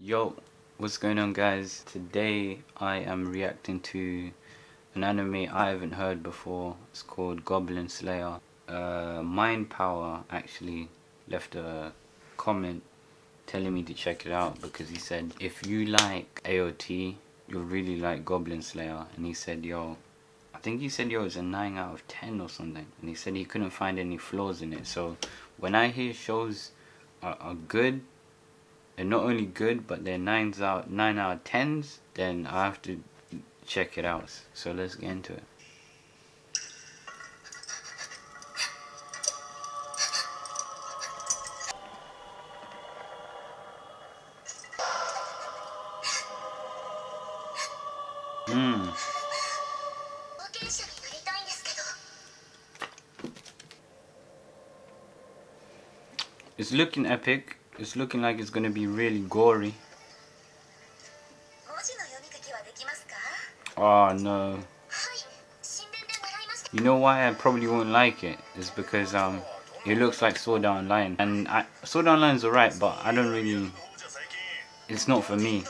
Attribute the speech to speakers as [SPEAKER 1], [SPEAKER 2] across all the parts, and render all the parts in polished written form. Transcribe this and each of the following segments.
[SPEAKER 1] Yo, what's going on guys? Today I am reacting to an anime I haven't heard before. It's called Goblin Slayer. Mind Power actually left a comment telling me to check it out because he said if you like AOT you'll really like Goblin Slayer, and he said yo, I think he said yo it's a 9 out of 10 or something, and he said he couldn't find any flaws in it. So when I hear shows are good, they're not only good but they're 9 out of 10s, then I have to check it out. So let's get into it. It's looking epic. It's looking like it's gonna be really gory. Oh no. You know why I probably won't like it? It's because it looks like Sword Art Online, and Sword Art Online's alright, but I don't really, it's not for me.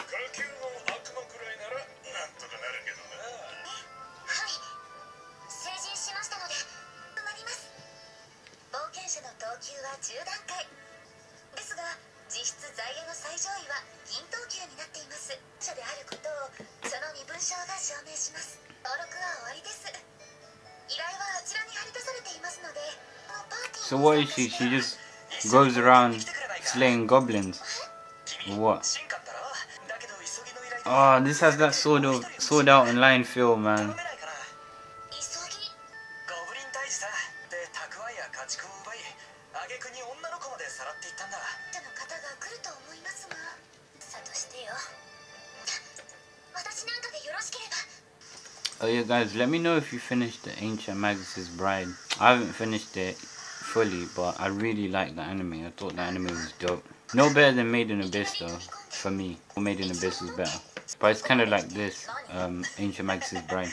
[SPEAKER 1] So what is she? She just goes around slaying goblins, or what? Oh, this has that Sword Art Online feel, man. Oh yeah guys, let me know if you finished the Ancient Magus' Bride. I haven't finished it fully, but I really liked the anime. I thought the anime was dope. No better than Made in Abyss though, for me. Made in Abyss was better. But it's kind of like this, Ancient Magus' Bride.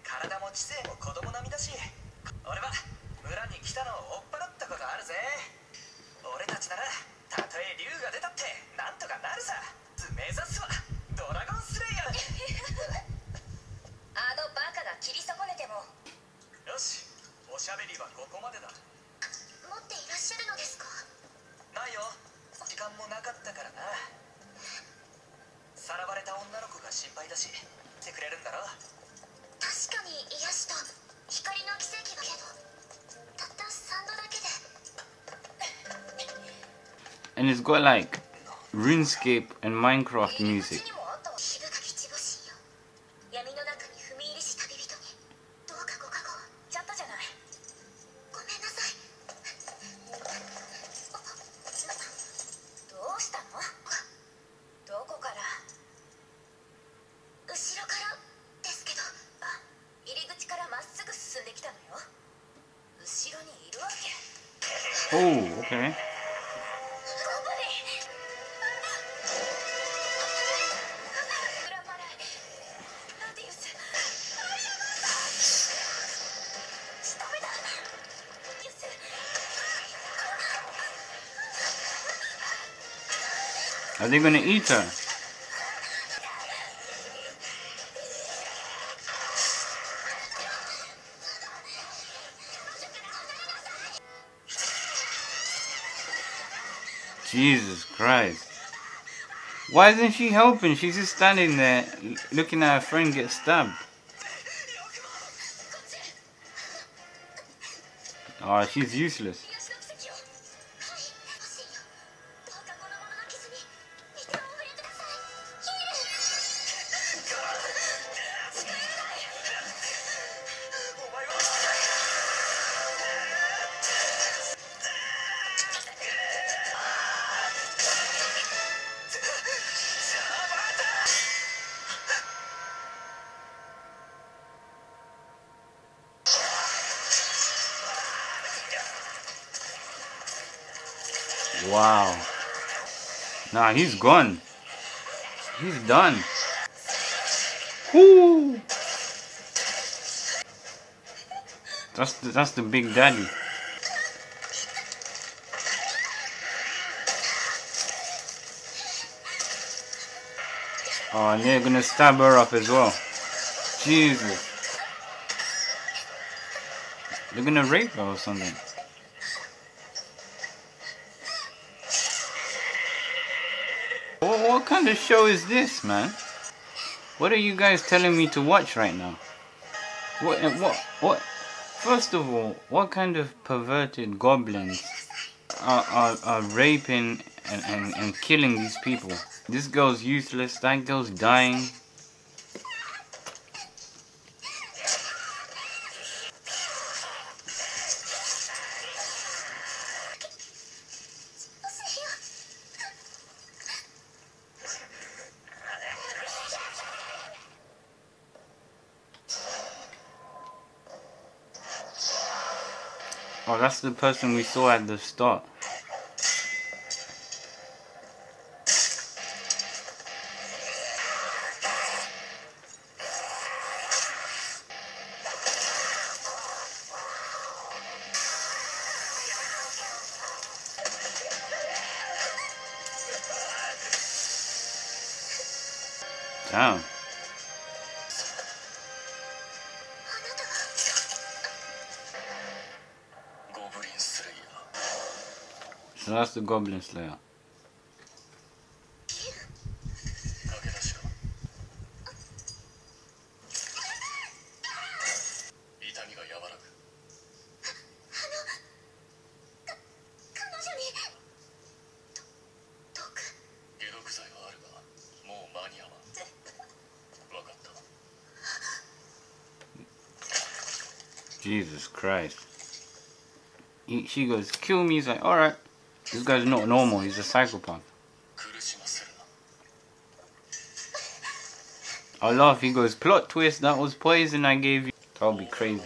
[SPEAKER 1] And it's got like RuneScape and Minecraft music. Oh, okay. Are they gonna eat her? Jesus Christ. Why isn't she helping? She's just standing there looking at her friend get stabbed. Oh, she's useless. Wow. Nah, he's gone. He's done. Whoo! That's the big daddy. Oh, and they're gonna stab her up as well. Jesus. They're gonna rape her or something. What kind of show is this, man? What are you guys telling me to watch right now? What? First of all, what kind of perverted goblins are raping and killing these people? This girl's useless, that girl's dying. Oh, that's the person we saw at the start. Damn. So that's the Goblin Slayer. Jesus Christ. She goes, kill me. He's like, alright. This guy's not normal. He's a psychopath. I laugh. He goes, plot twist. That was poison I gave you. That'll be crazy.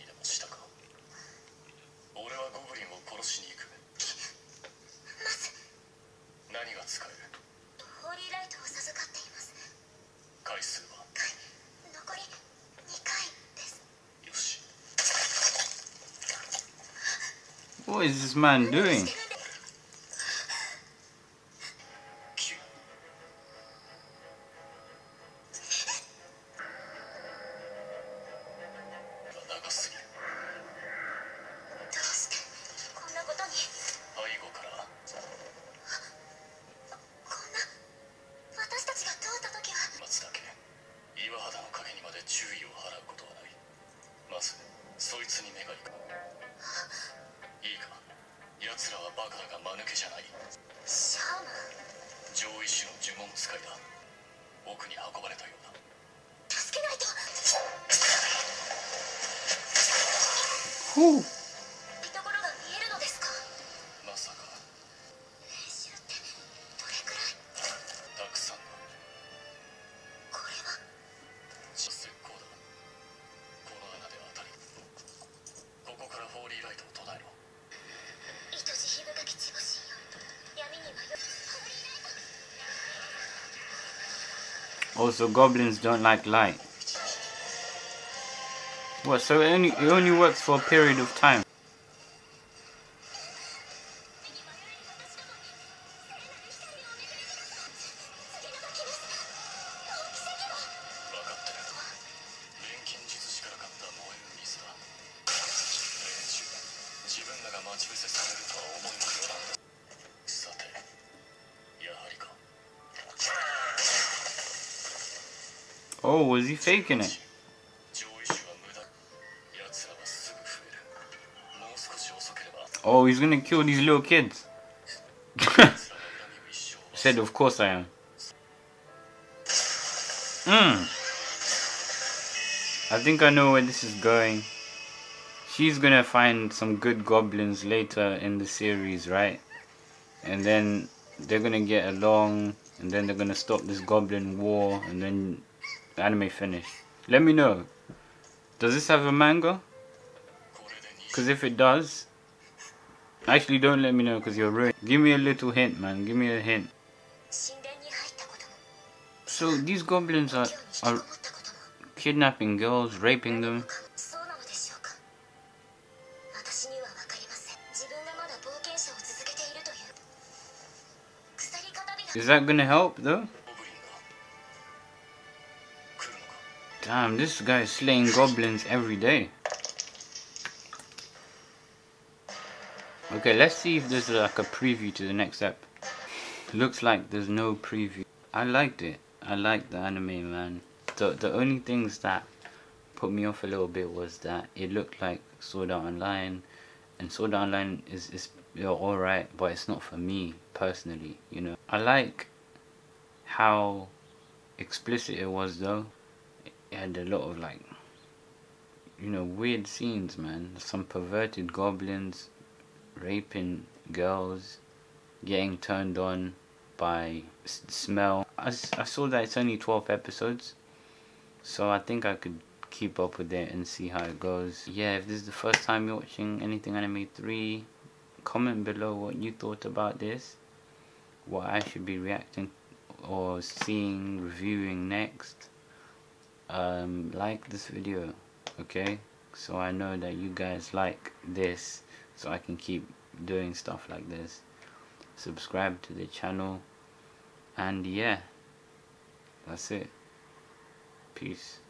[SPEAKER 1] What is this man doing? Whew. Also, goblins don't like light. What? So it only works for a period of time. Oh, was he faking it? Oh, he's gonna kill these little kids. Said, of course I am. I think I know where this is going. She's gonna find some good goblins later in the series, right? And then they're gonna get along, and then they're gonna stop this goblin war, and then the anime finish. Let me know. Does this have a manga? Because if it does, actually don't let me know because you're ruined. Give me a little hint, man. Give me a hint. So these goblins are kidnapping girls, raping them. Is that gonna help though? Damn, this guy is slaying goblins every day. Okay, let's see if there's like a preview to the next ep. Looks like there's no preview. I liked it. I liked the anime, man. The only things that put me off a little bit was that it looked like Sword Art Online, and Sword Art Online is alright, but it's not for me personally, you know. I like how explicit it was though. It had a lot of like, you know, weird scenes, man. Some perverted goblins raping girls, getting turned on by smell. I saw that it's only 12 episodes, so I think I could keep up with it and see how it goes. Yeah, if this is the first time you're watching Anything Anime 3, comment below what you thought about this, what I should be reacting or seeing, reviewing next. Like this video, okay, so I know that you guys like this, so I can keep doing stuff like this. Subscribe to the channel, and yeah, that's it. Peace.